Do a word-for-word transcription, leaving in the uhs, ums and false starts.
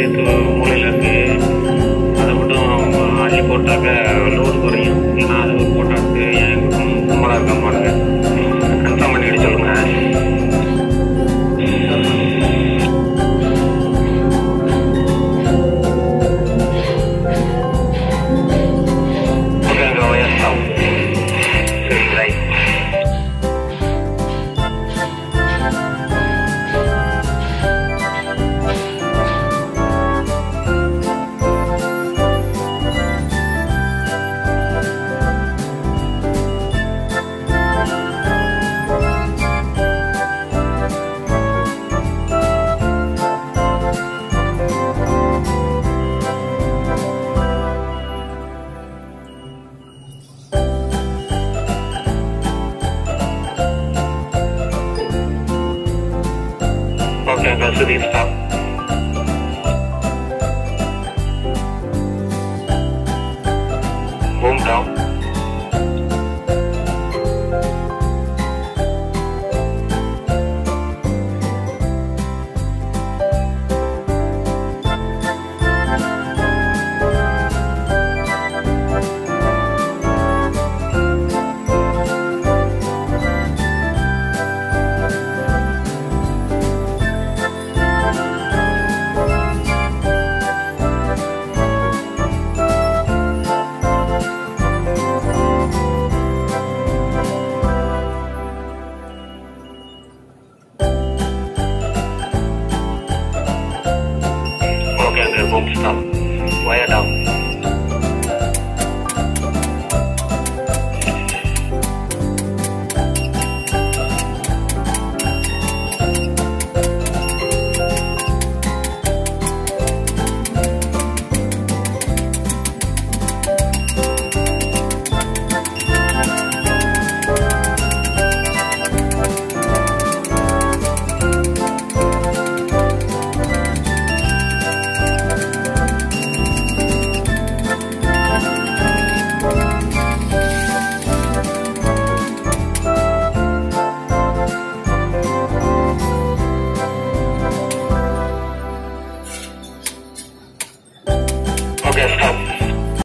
சேர்த்து மூலையில் இருக்கு. அதை மட்டும் அள்ளி போட்டாக்க லோடு குறையும். ஏன்னா அது போட்டாக்கு ஏன் கும்பலாக இருக்க மாட்டேங்க. கன்ஃபார்ம் பண்ணிக்கிட்டு சொல்லுங்க. ஓகேங்க, ஒயர் ஸ்டாப். சரி, right. Okay, go to the stop. Boom down. Okay, boom stop.